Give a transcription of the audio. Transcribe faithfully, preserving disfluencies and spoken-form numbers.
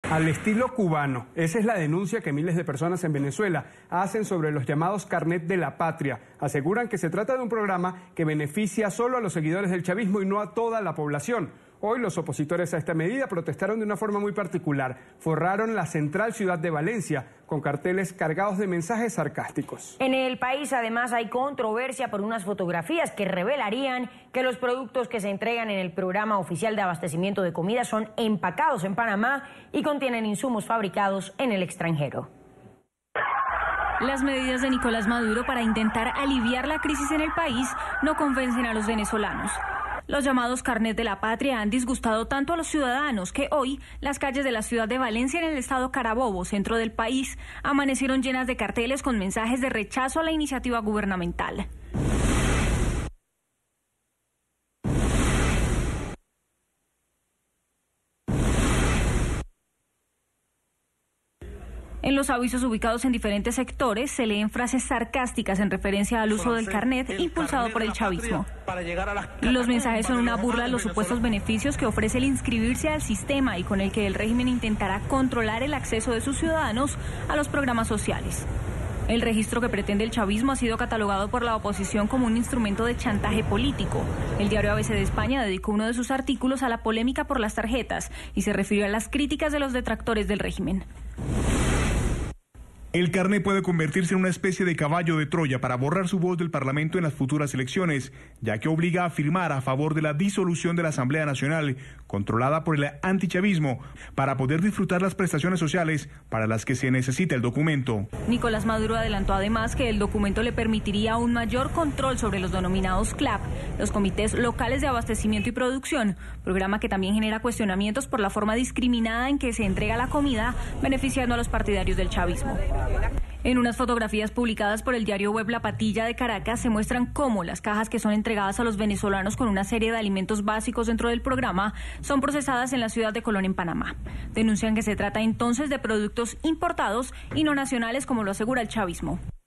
Al estilo cubano, esa es la denuncia que miles de personas en Venezuela hacen sobre los llamados carnet de la patria. Aseguran que se trata de un programa que beneficia solo a los seguidores del chavismo y no a toda la población. Hoy los opositores a esta medida protestaron de una forma muy particular. Forraron la central ciudad de Valencia con carteles cargados de mensajes sarcásticos. En el país además hay controversia por unas fotografías que revelarían que los productos que se entregan en el programa oficial de abastecimiento de comida son empacados en Panamá y contienen insumos fabricados en el extranjero. Las medidas de Nicolás Maduro para intentar aliviar la crisis en el país no convencen a los venezolanos. Los llamados carnet de la patria han disgustado tanto a los ciudadanos que hoy las calles de la ciudad de Valencia en el estado Carabobo, centro del país, amanecieron llenas de carteles con mensajes de rechazo a la iniciativa gubernamental. En los avisos ubicados en diferentes sectores se leen frases sarcásticas en referencia al uso del carnet impulsado por el chavismo. Los mensajes son una burla a los supuestos beneficios que ofrece el inscribirse al sistema y con el que el régimen intentará controlar el acceso de sus ciudadanos a los programas sociales. El registro que pretende el chavismo ha sido catalogado por la oposición como un instrumento de chantaje político. El diario A B C de España dedicó uno de sus artículos a la polémica por las tarjetas y se refirió a las críticas de los detractores del régimen. El carnet puede convertirse en una especie de caballo de Troya para borrar su voz del Parlamento en las futuras elecciones, ya que obliga a firmar a favor de la disolución de la Asamblea Nacional, controlada por el antichavismo, para poder disfrutar las prestaciones sociales para las que se necesita el documento. Nicolás Maduro adelantó además que el documento le permitiría un mayor control sobre los denominados C L A P, los comités locales de abastecimiento y producción, programa que también genera cuestionamientos por la forma discriminada en que se entrega la comida, beneficiando a los partidarios del chavismo. En unas fotografías publicadas por el diario web La Patilla de Caracas se muestran cómo las cajas que son entregadas a los venezolanos con una serie de alimentos básicos dentro del programa son procesadas en la ciudad de Colón, en Panamá. Denuncian que se trata entonces de productos importados y no nacionales, como lo asegura el chavismo.